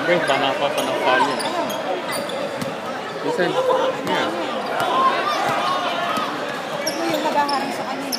Wait, baka pa ng foul yun. Listen, yeah. Ako yung naghaharang sa kanya.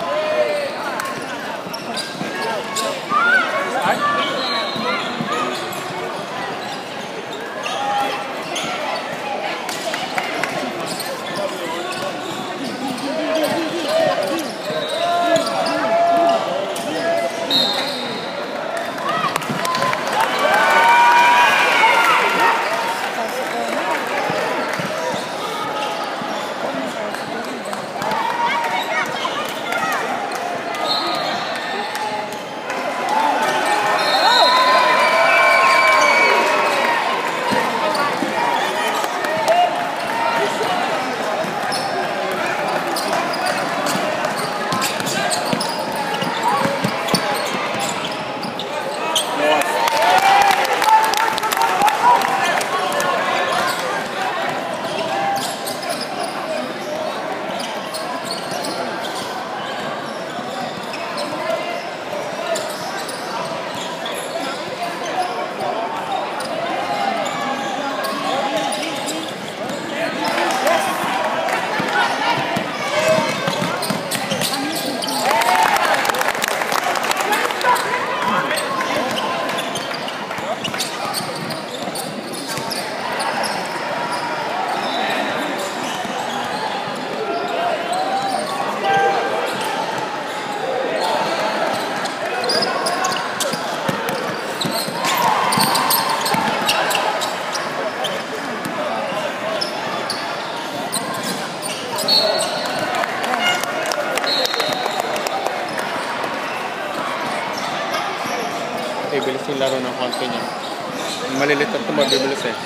Bibilis yung laro ng konti niya. Malilit at ito, mabibilis eh.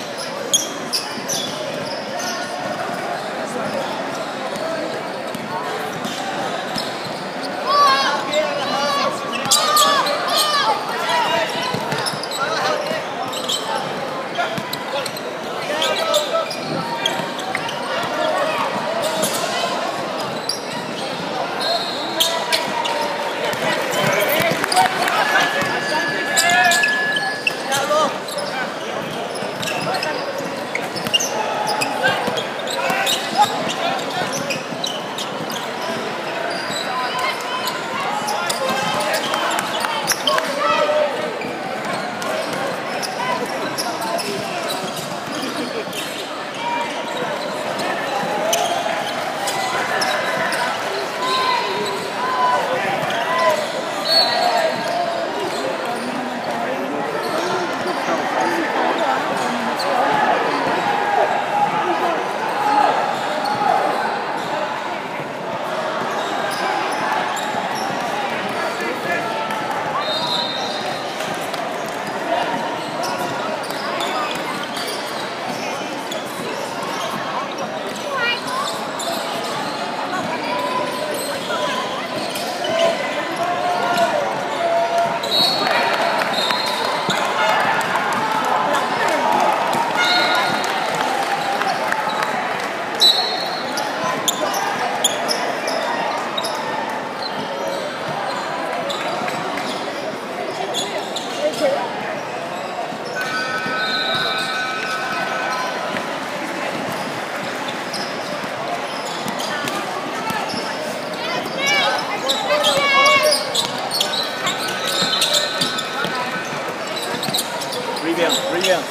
Brilliant.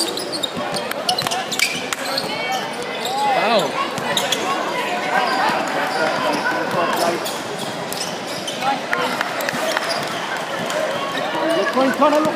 Wow. Look.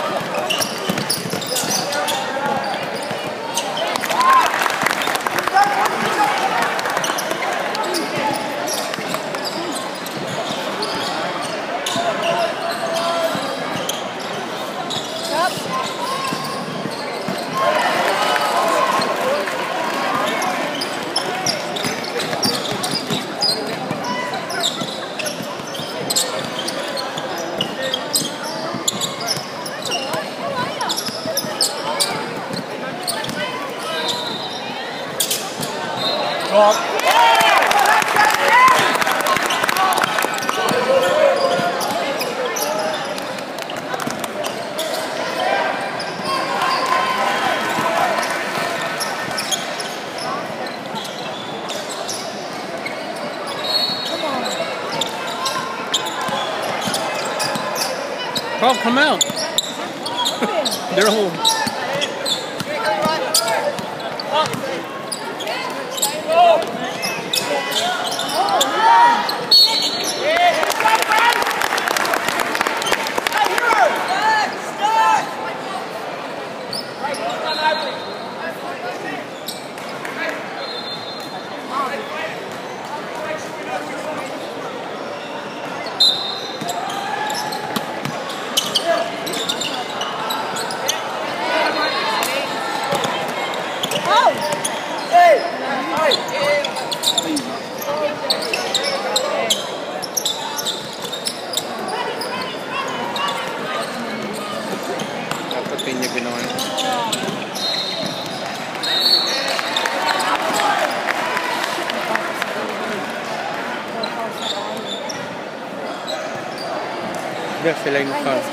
Drop. Oh, come out. They're home. Dapat din niya ginawa yun. Hindi, sila yung foul.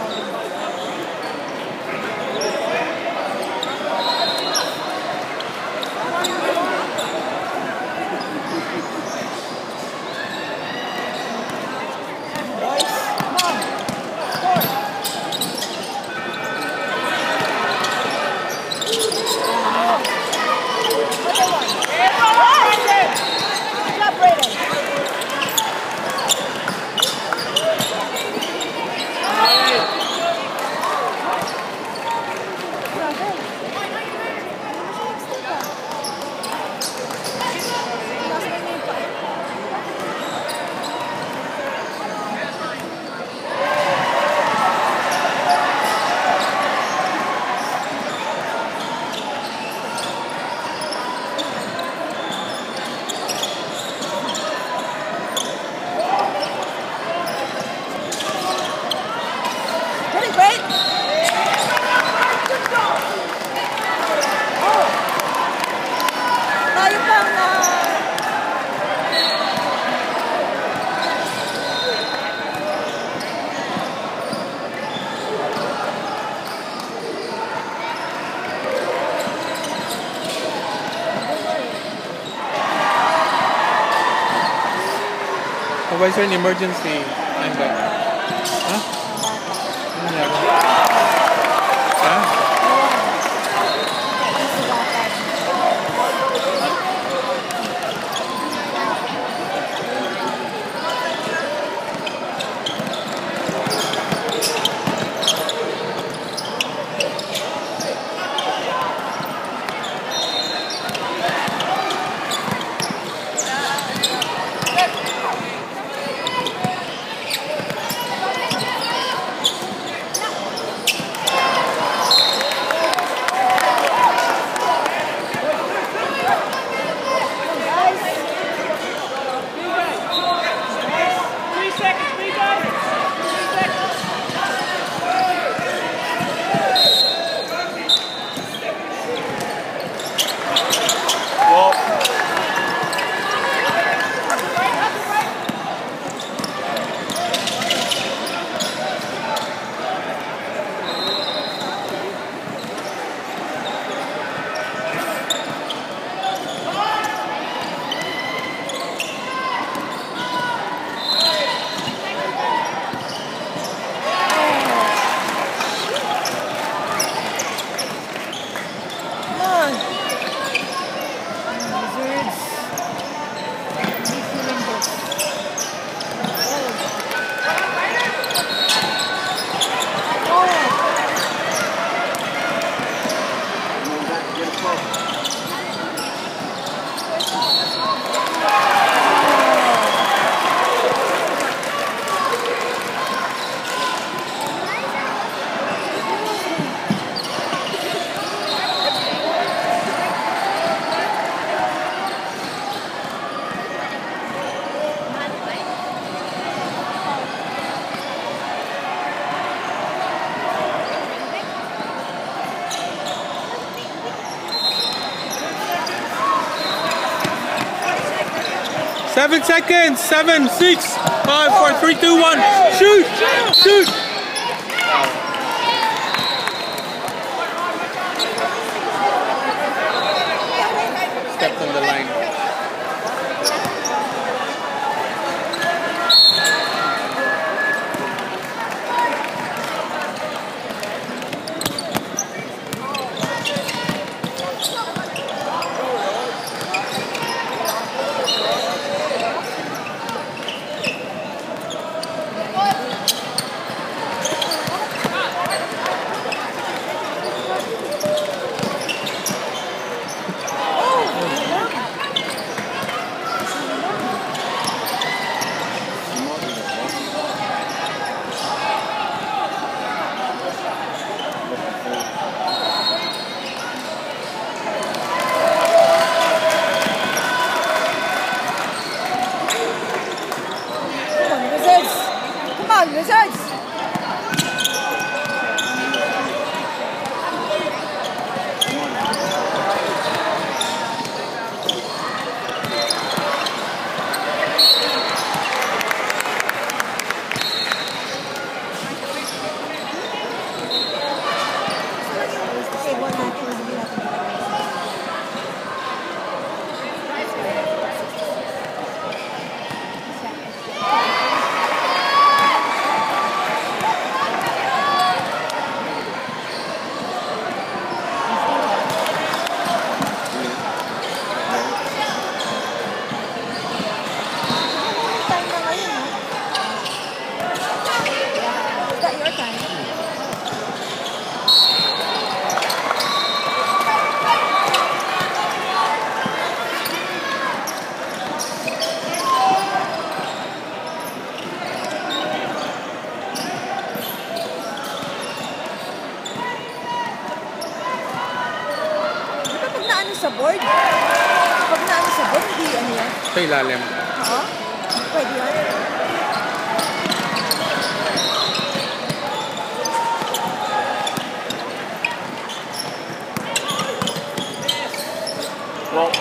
Why is there an emergency? Huh? Huh? Seven seconds. 7, 6, 5, 4, 3, 2, 1. Shoot! Shoot! Stepped on the line. sa board. Pag naano sa board, hindi ano yan. Sa ilalim. Oo. Pwede yan. Well.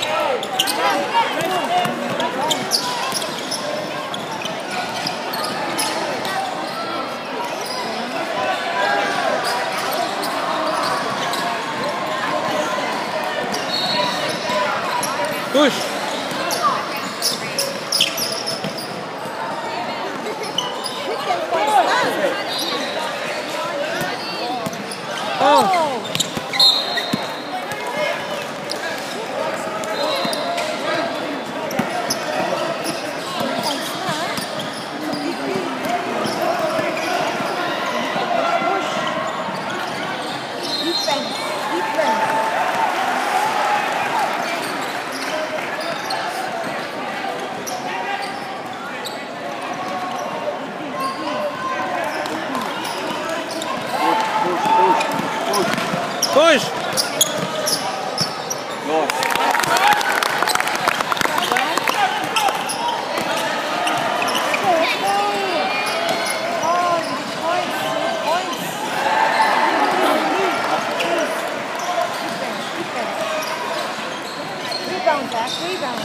Push! Oh! Push! North. Rebound, Jack. Rebound.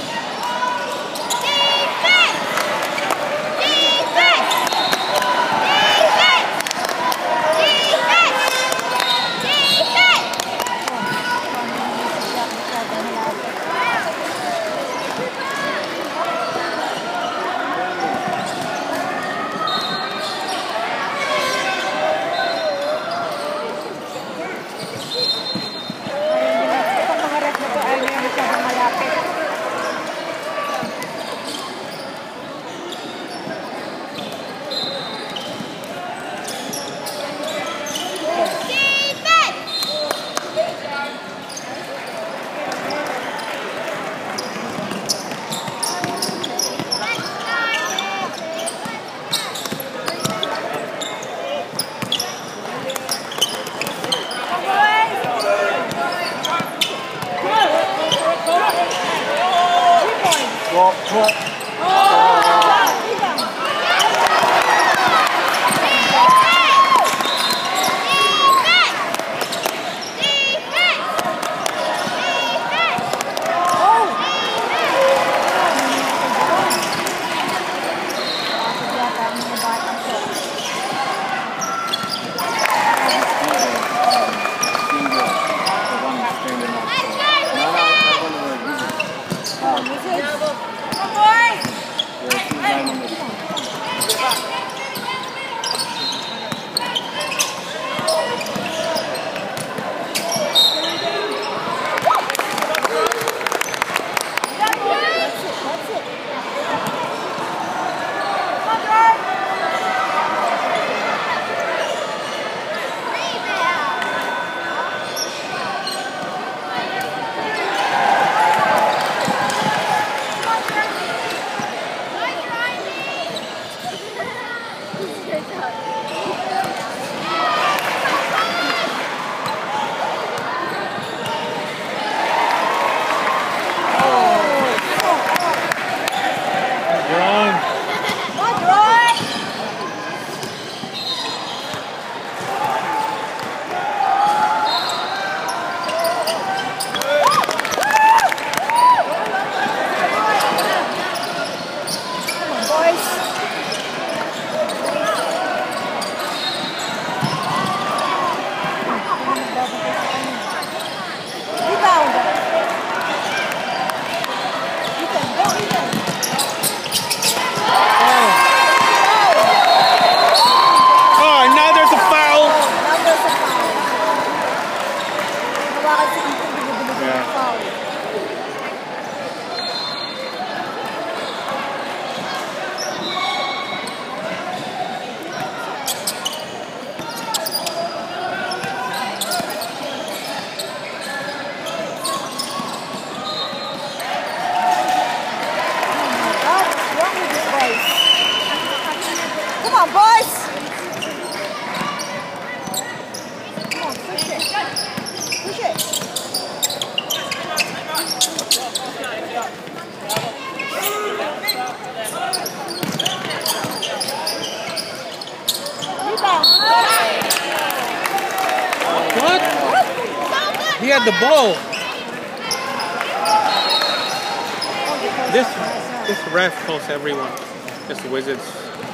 Come on, boys! Come on, push it. Push it. He had the ball. This ref calls everyone. Just wizards.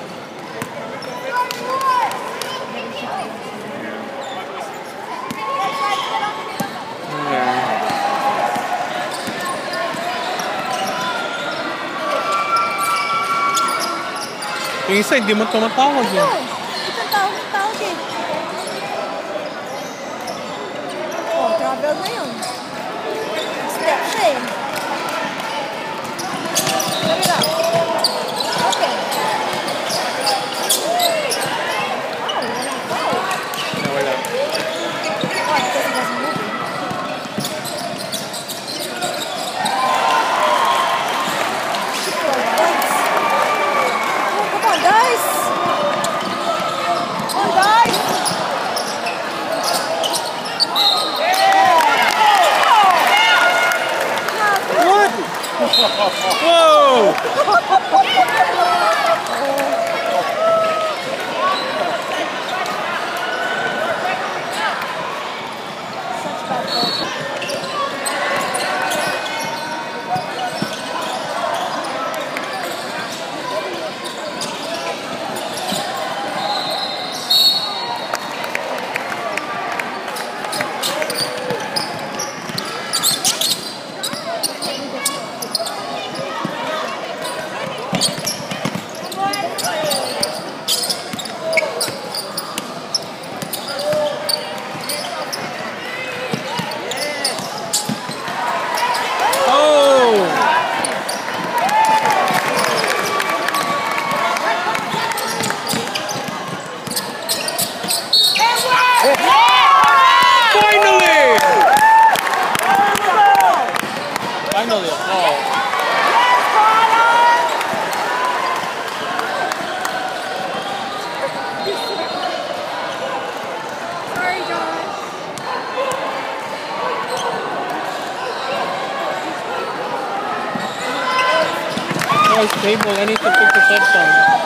Yung isa, hindi mo tumatawag yun. Isang tawag eh. Oh, travel na yun. Step siya eh. Sorry lang. Okay. Wow, Nawala. why? Because he wasn't moving. Come on, guys! Come on, guys! What? Whoa! Such bad ball. Finally, a ball. Sorry, Josh. Nice table. I need to pick the touchdown.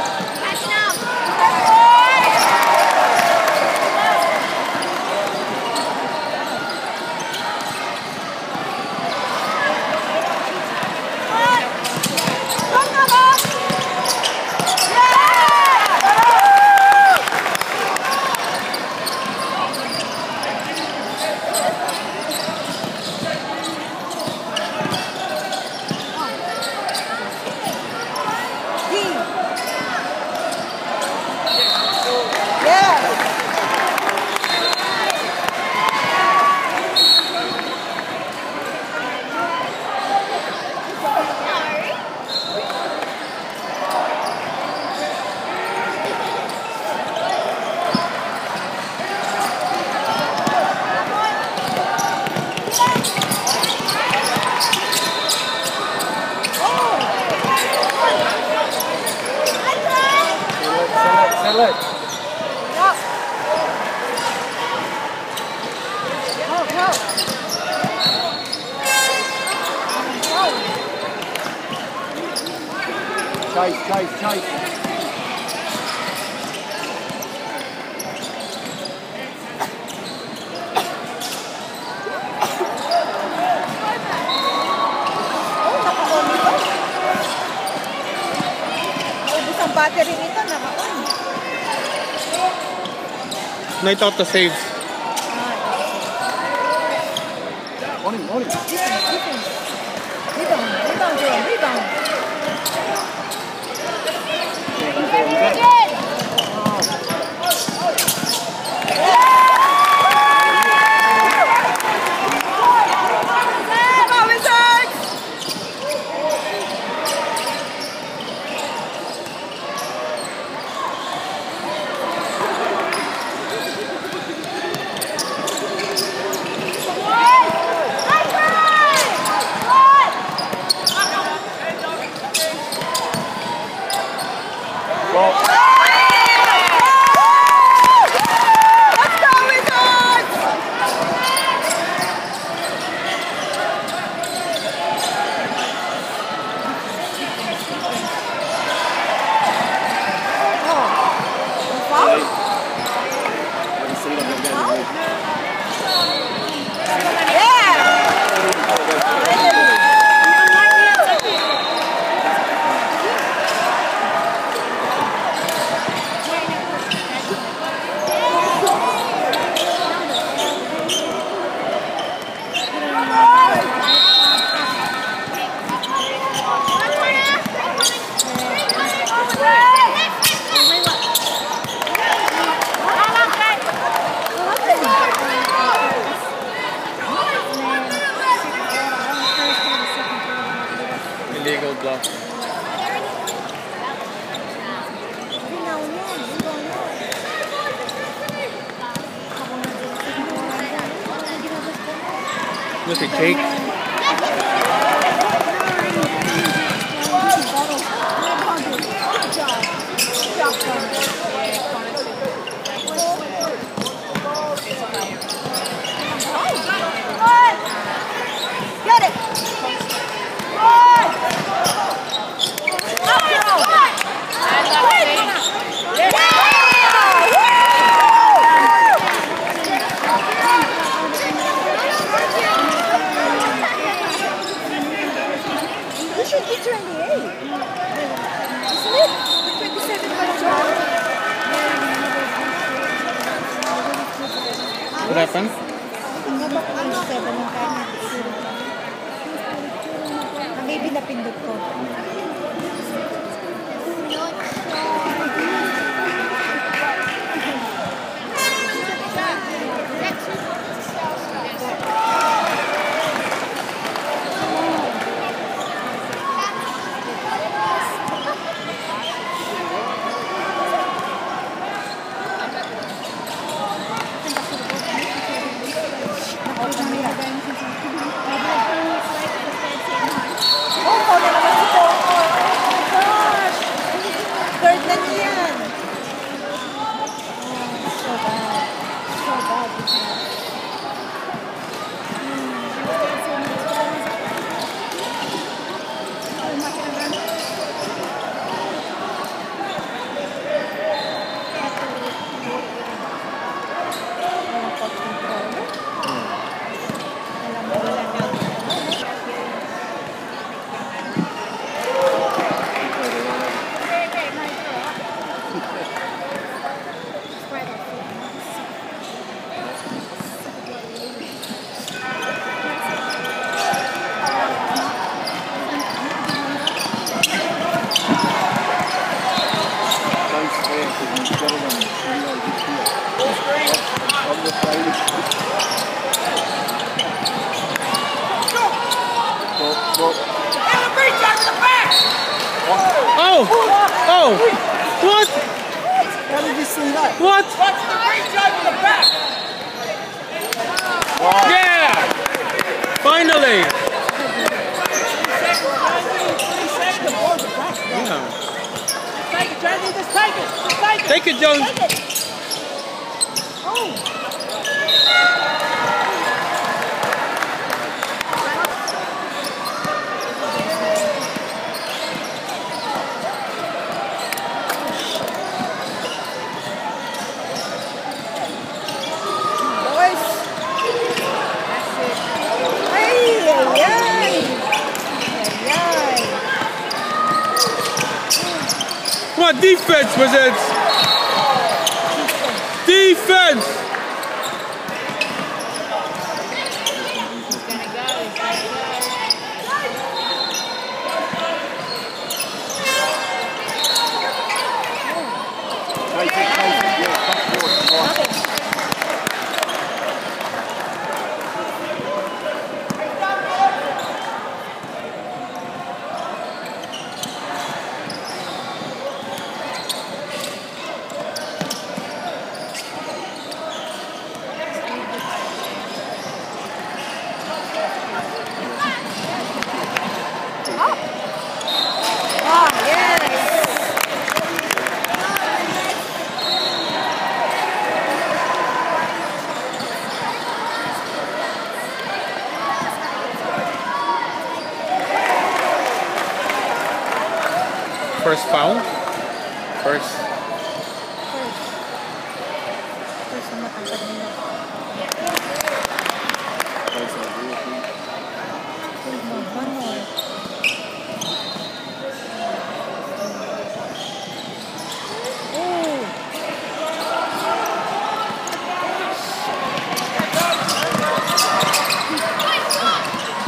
Select. Chase. Ubus ang battery nito, naka-on. Night out the saves. On him. Defense. Rebound, Jerome, rebound. Illegal block. Look at Jake. Get it! You should be 28. Isn't it? 27 What happened? Maybe napindot ko. Oh! Oh! What? How did you see that? What? What's the reach over the back? Yeah! Finally! Yeah. Take it, Jonesy, just take it. Just take it. Take it, Jones. Take it. What defense was it? Defense! First foul? First.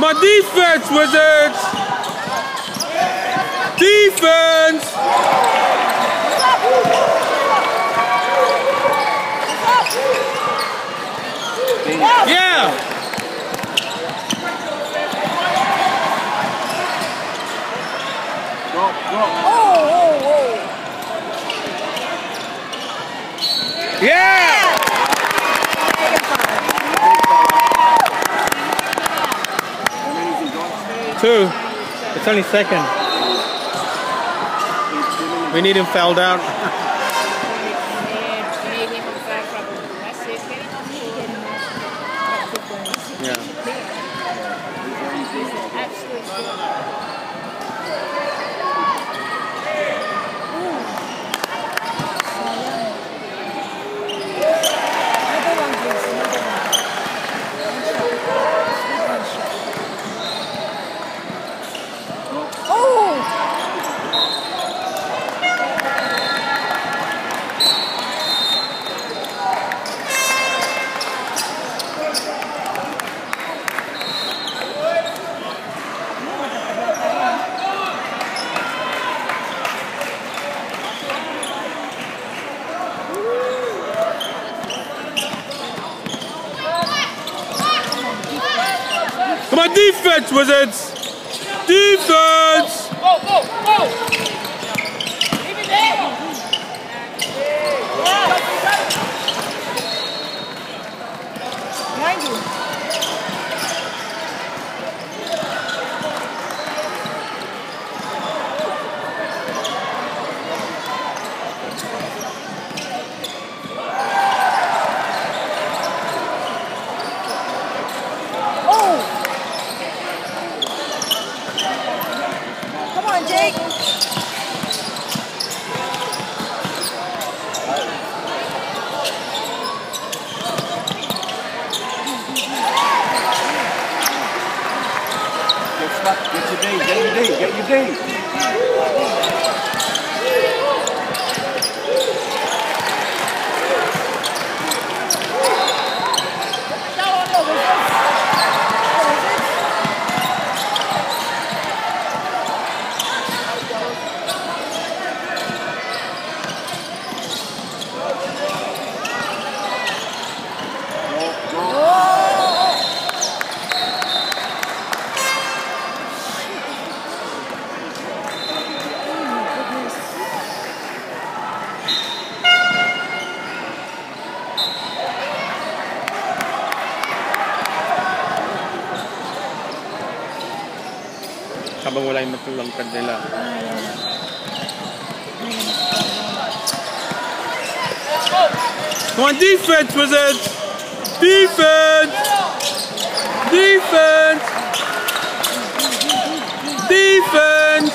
Come on, defense, Wizards! Defense! Yeah! Yeah! Two. It's only second. We need him fouled out. Yeah. Come on, defense, Wizards! Defense! Go! Leave it there! Behind you. Come on, Jake. Get your D, get your D. Habang wala yung matulangkad nila. Come on, defense, Wizards! Defense! Defense! Defense!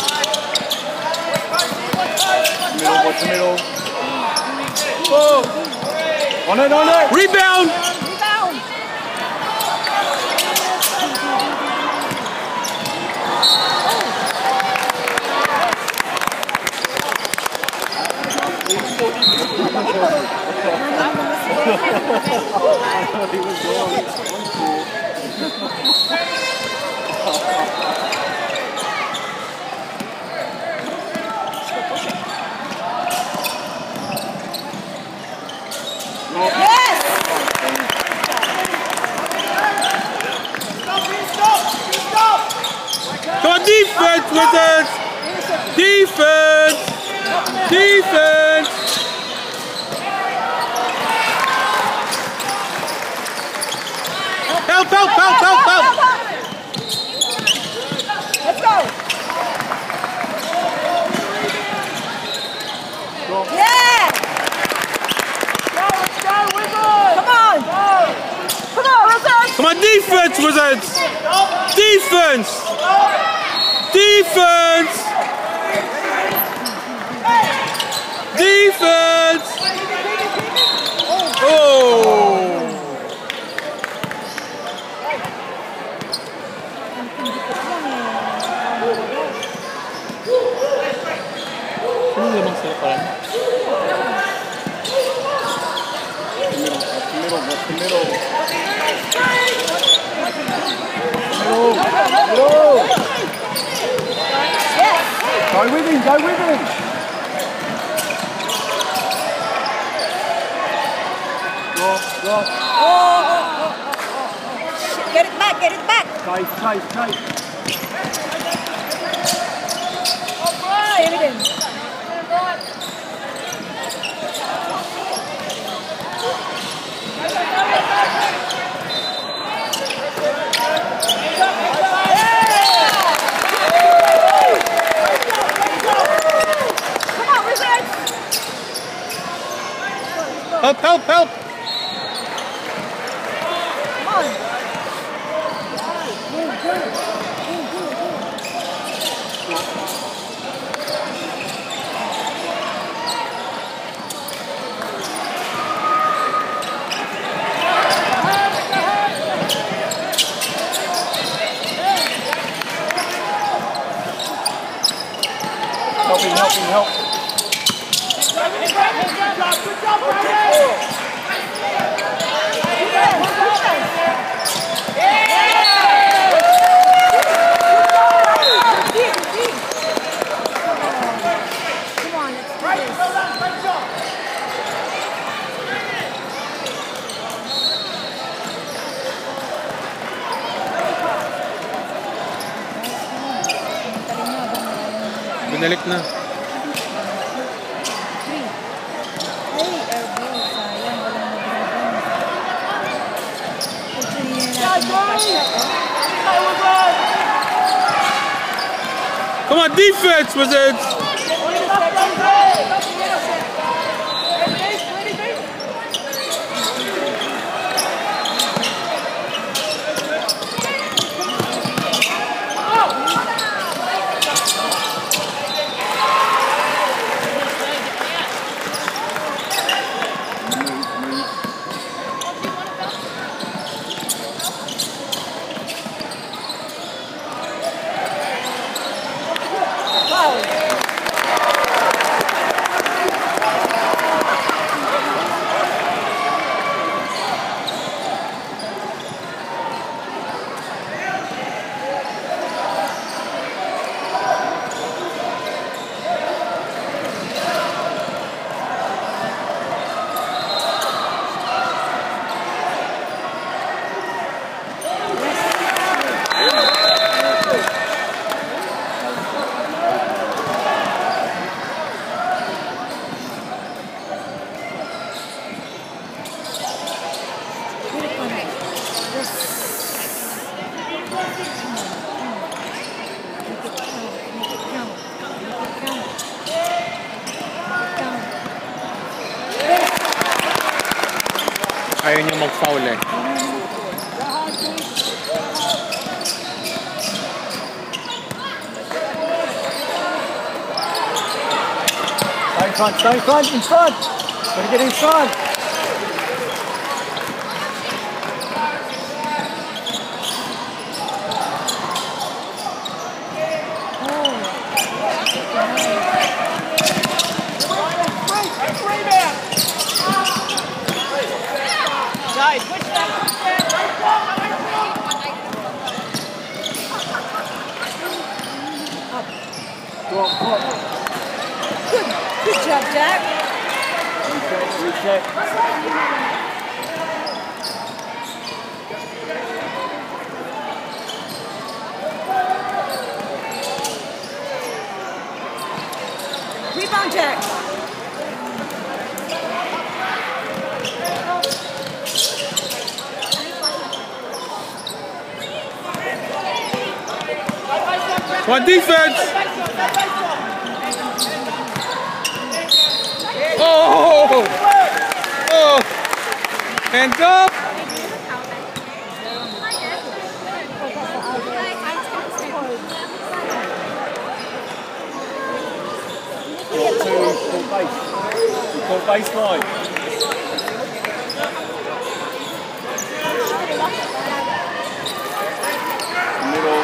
Middle, what's the middle? Oh! On it! Rebound! He was going. Yes! Stop! Come on, defense, Wizards! Defense! Defense! Help! Let's go! Yeah! Let's go, Wizards! Come on! Wizards! Come on, defense, Wizards! Defense! Defense! Defense! Oh! Sino lamang sila pa rin? Middle. Middle. Yes. Go with him, go with him. Drop. Shit, get it back, get it back. Chase. Save it in. Come on, Wizards. Help! Come on. Help. Good job, Brandon. Come on, let's do this. Binalik na. Ay, airball. Sayang, walang nag-rebound. Actually, yun natin magpa-shot, Come on, defense, Wizards! Ayaw niya mag-foul eh. Stay in front. Gotta get in front. Good job, Jack. Reset. Rebound, Jack. Come on, defense! Oh! Oh! Hands up! Full baseline. Middle.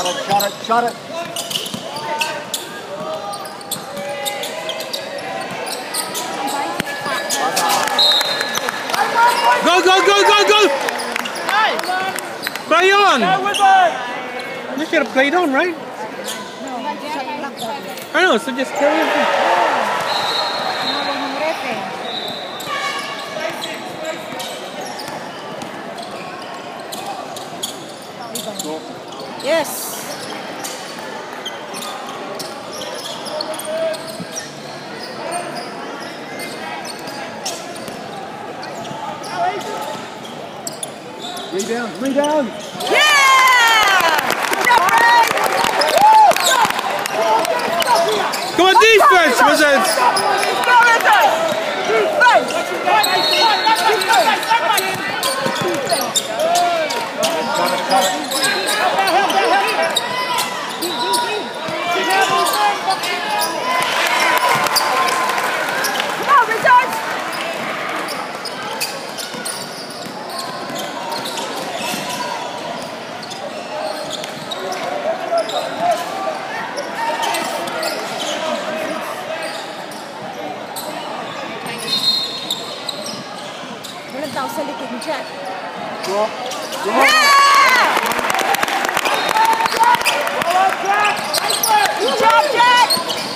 Shot it. Go! Play on! You should have played on, right? I know, so just carry it. Yes. Rebound. Yeah! Come on, defense, Wizards! Tao sa likod ni Jack. Go. Good job, Jack!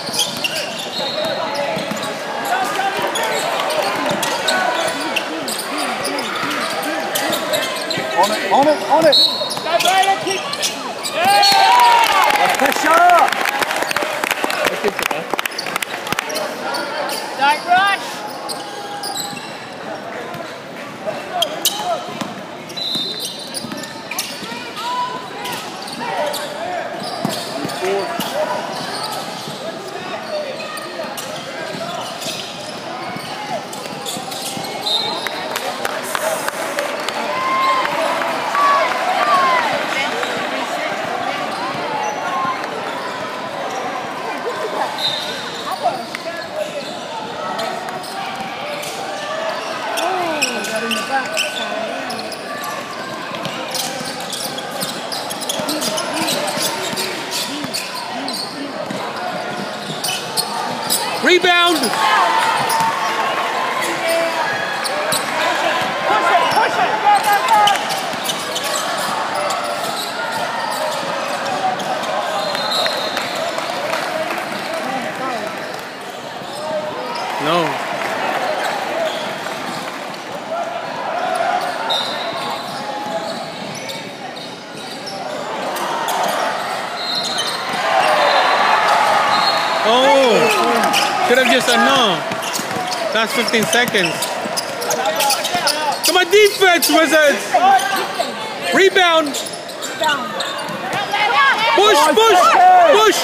On it. Pressure. Don't rush. Rebound! Push it. Go. No. Oh! Could have just said no. That's 15 seconds. Come on, defense, Wizards! Rebound! Push!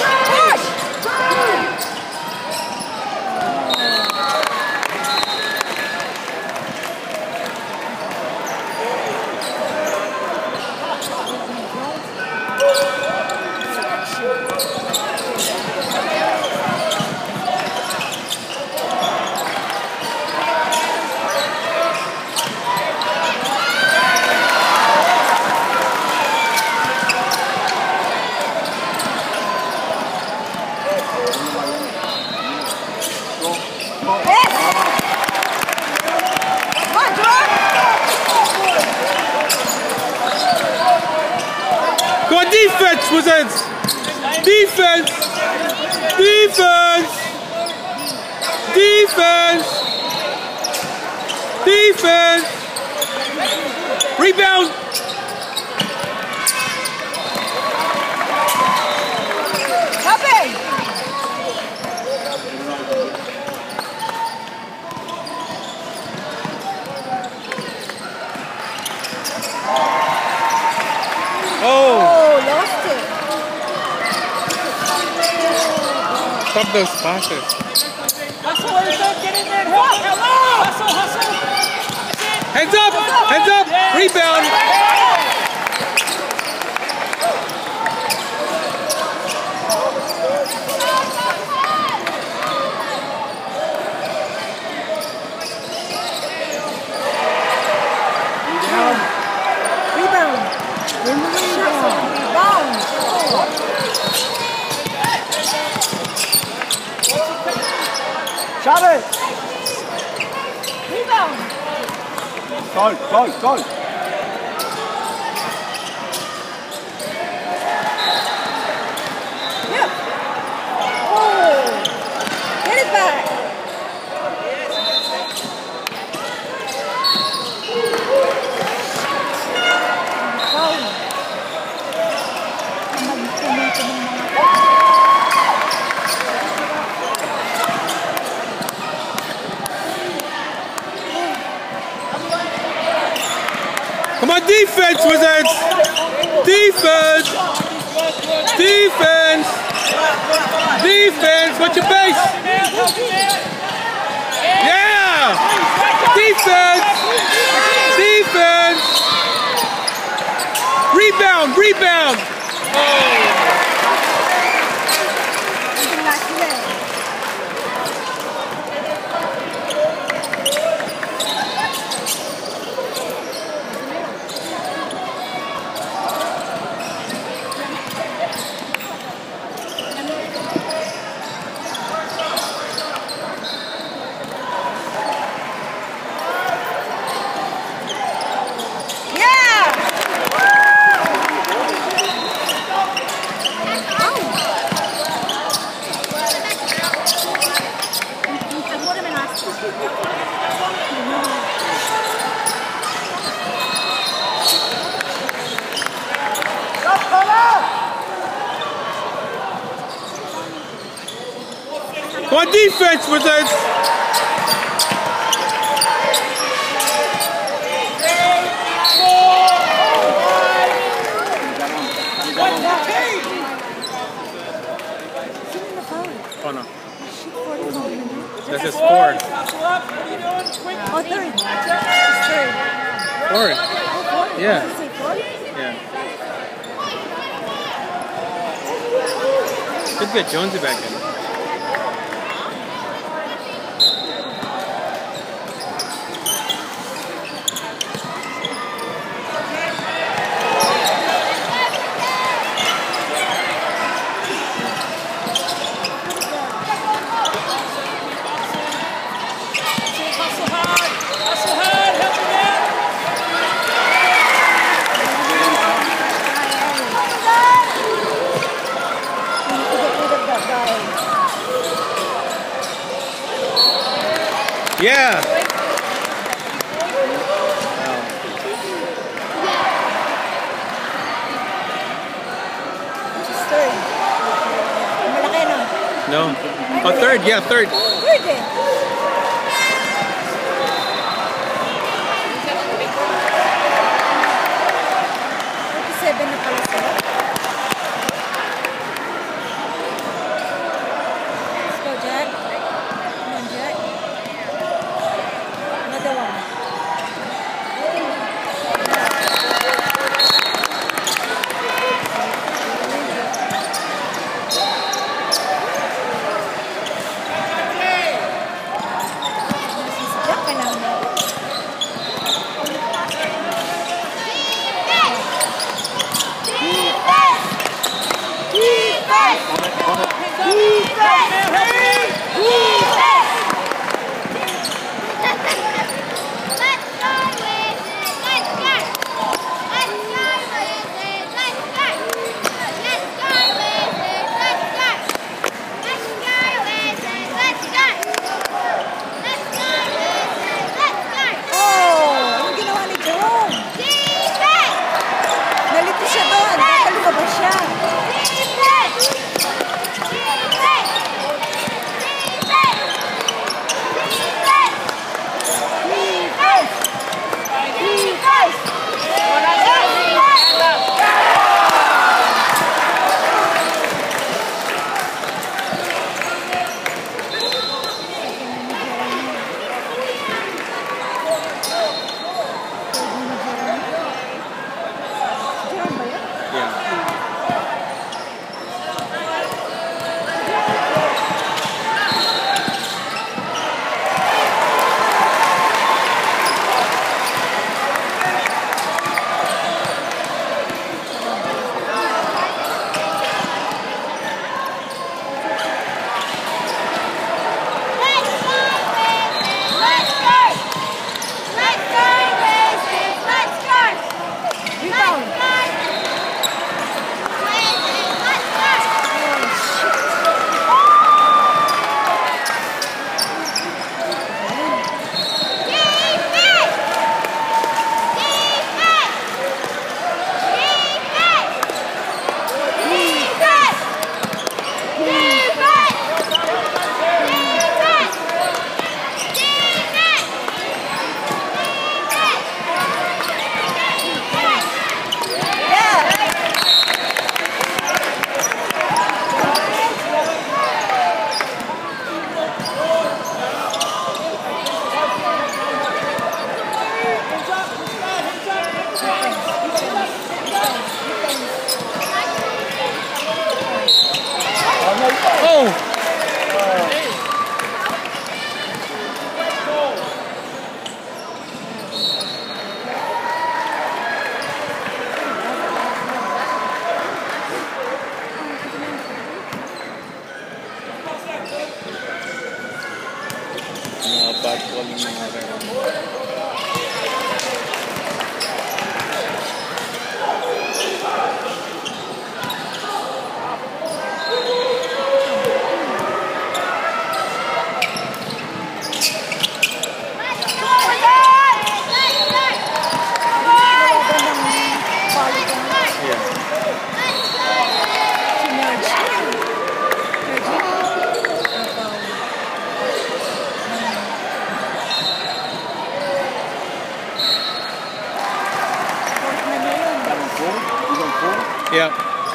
Go on, defense, Wizards! Defense! Rebound! Oh, lost it. Stop those passes. Hustle, get in there and help. Hustle. Hands up! Rebound! Rebound. Shot it. Rebound. Go. Yep. Oh. Get it back. Foul. Come on, defense, Wizards! Defense! Defense! Defense! What's your base? Yeah! Defense! Defense! Rebound! Come on, defense, Wizards! Oh no. This is 4. Oh, third. Third. 4. Oh, 4. Yeah. Did you say 4? Yeah. Could get Jonesy back in. Yeah. Third. Malaki no? No. Oh, third. Yeah, third. Third eh. Seven na pala sila. Let's go, Jack. Come on, Jack. Another one. Jack, kailangan mo. Yeah.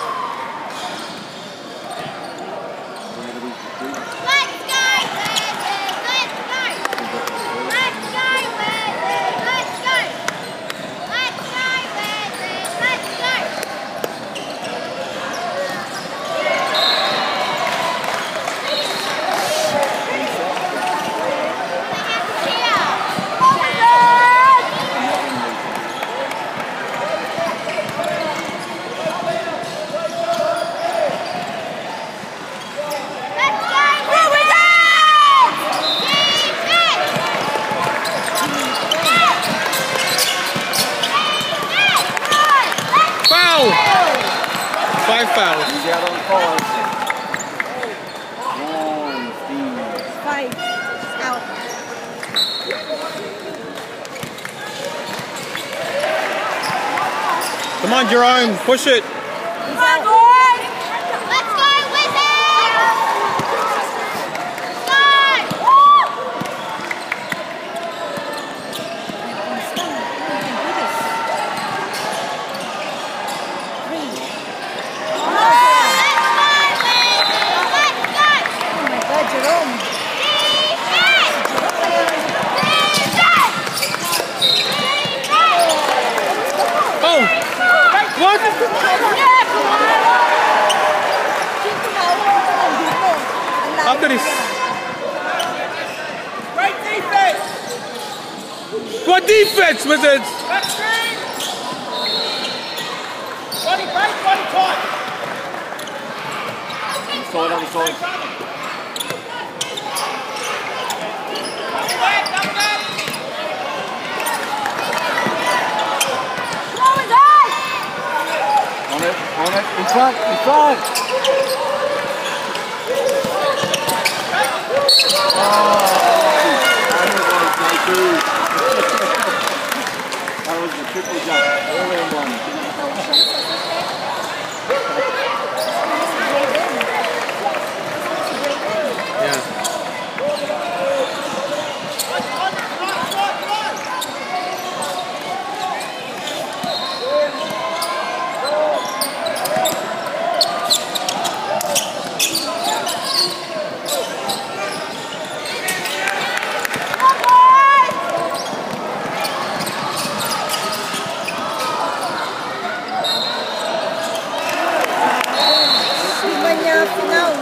Foul! 5 fouls. He's out on five. Steve. 5. Out. Come on, Jerome, push it. Come on, boys! Let's go, Wizards! Go! Oh my God, Jerome. Oh! What? After this. Great defense! What defense, Wizards? Back screen! Body break, body tight! Side, other side. Double back, double back! On it, in front, in front. That was the triple jump, all in one. Yeah. Final.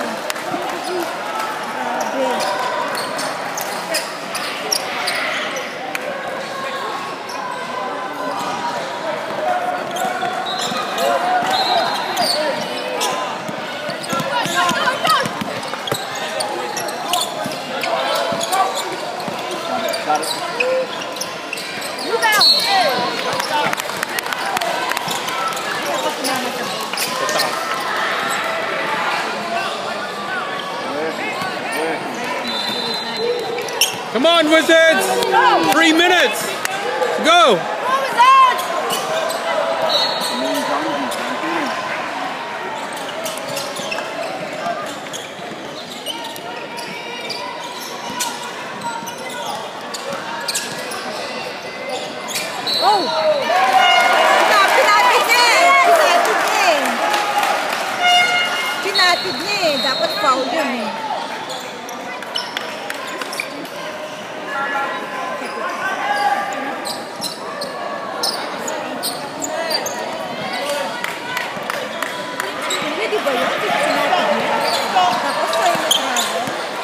Got it. Come on, Wizards! 3 minutes! Go! Pinatid niya eh. Dapat foul yun eh. Hindi ba yun? Pinatid niya. Tapos tayo na-travel.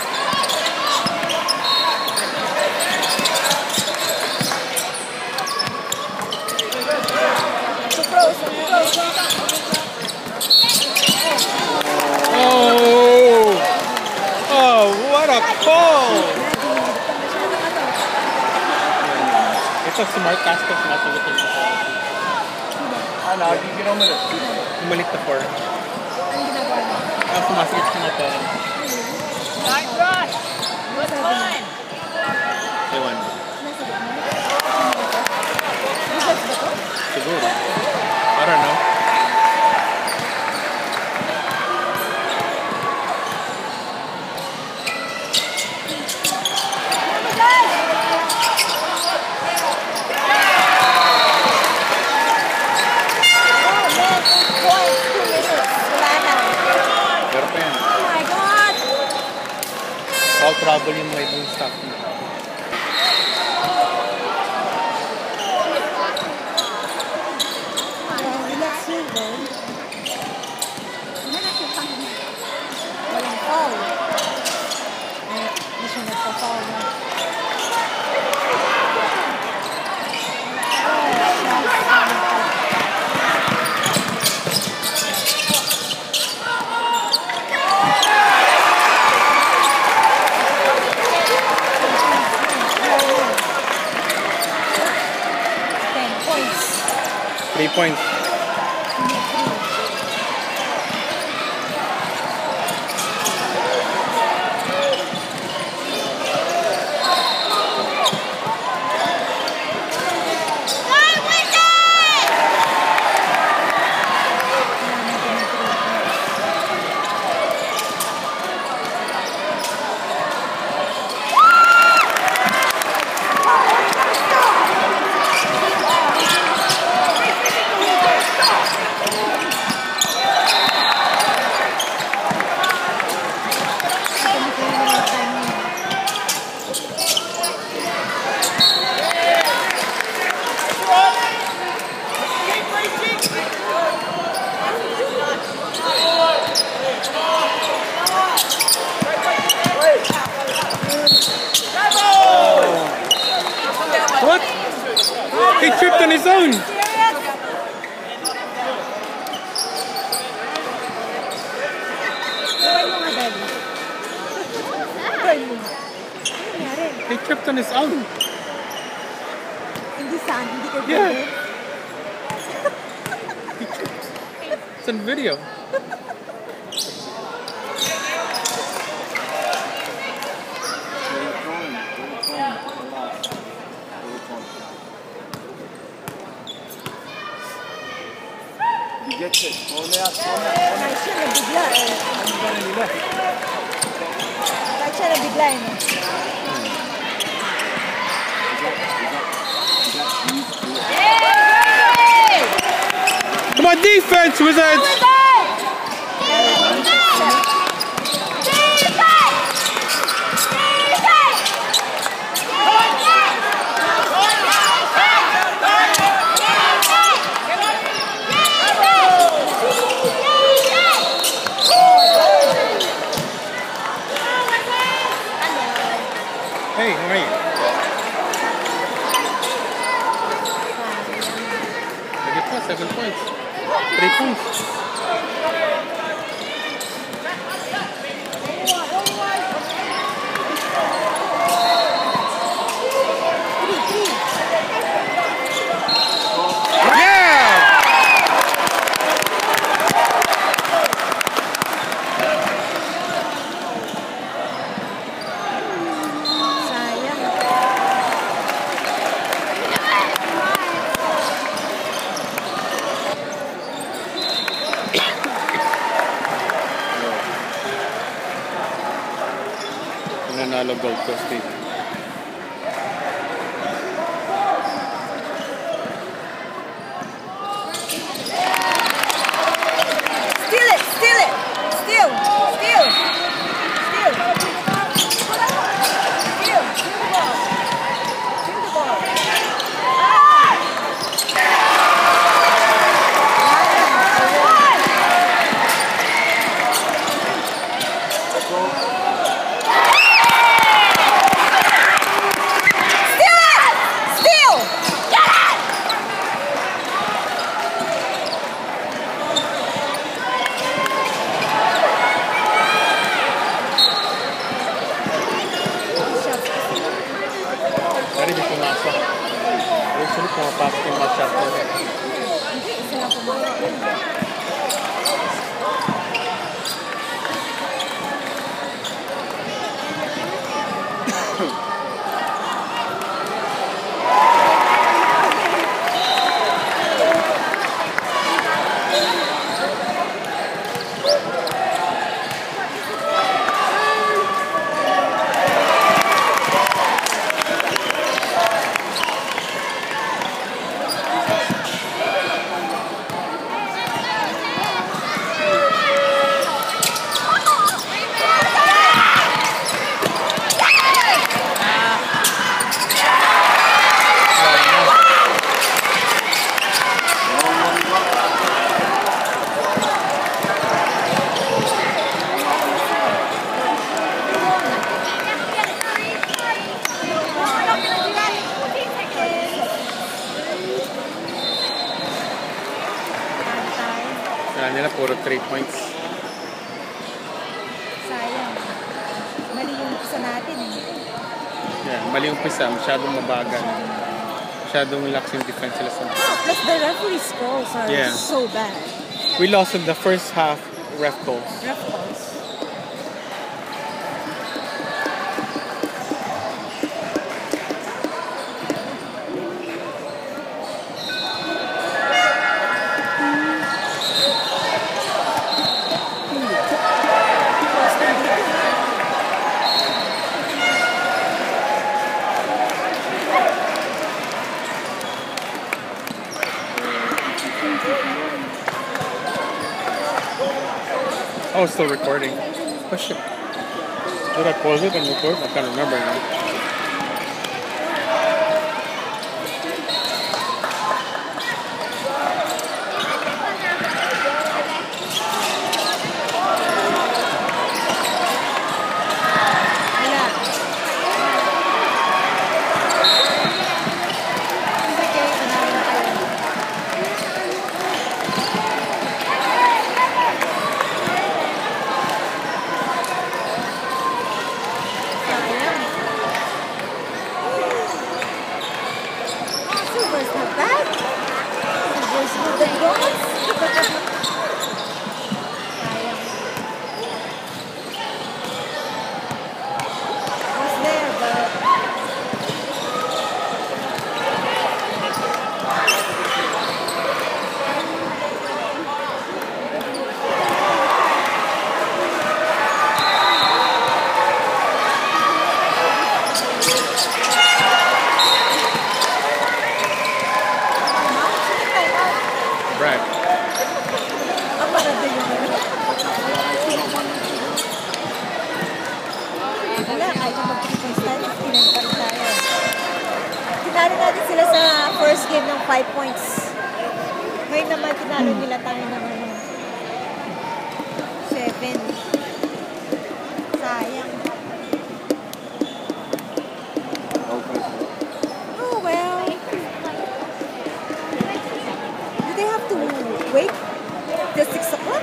Oh, what a call! It's a smart casket na sagutin mo. Ano, you get on with it. Umalik na 4. Tapos sumasigit sa motor. Nice rush! Good line! Ewan. Siguro. I don't know. Oh, man. Point. trouble yung mga ibang staff na. Relax yun, girl. Walang foul. Hindi siya nagpa-foul na. Points. 3 points. What? He tripped on his own. He tripped on his own. Hindi saan, hindi ko Yeah. pwede. He tripped. It's on video. You get it. Throw me out. Kahit siya nabigla eh. Kahit siya nabigla eh. Come on, defense, Wizards! Hey, how are you? Look at that, 7 points. 3 points. Nanalo Gold Coast team. Steal it! Steal it! Steal! Steal! Steal! Steal! Steal the ball! Steal the ball! 3 points. Sayang. Mali yung isa natin eh. Yeah, mali yung pisa. Masyadong mabagal. Masyadong lax yung defense sila sa... Plus the referee's calls are so bad. We lost in the first half ref calls. Ref calls. Oh, it's still recording. Oh shit. Did I pause it and record? I can't remember now. Tinalo natin sila sa first game ng 5 points. Ngayon naman tinalo nila tayo ng 7. Sayang. Oh well. Do they have to wait till 6 o'clock?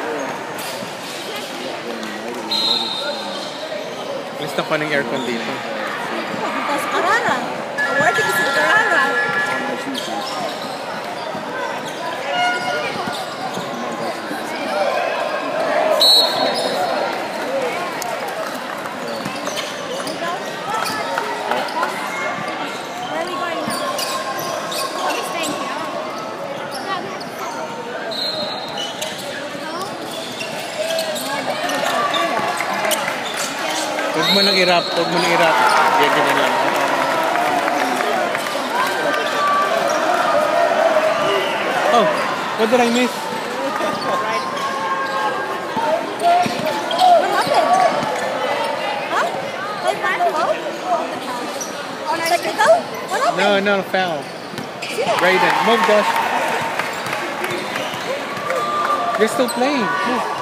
Alis na pa ng aircon dito. Tapos Carrara. Working is in Carrara. Where are we going now? We're staying here. Huwag mo nang irap. Huwag mo nang irap. Ganyan lang. Oh, what did I miss? What happened? Huh? Like foul? Technical? What happened? No, foul. Raiden, move, Josh. You're still playing. Move.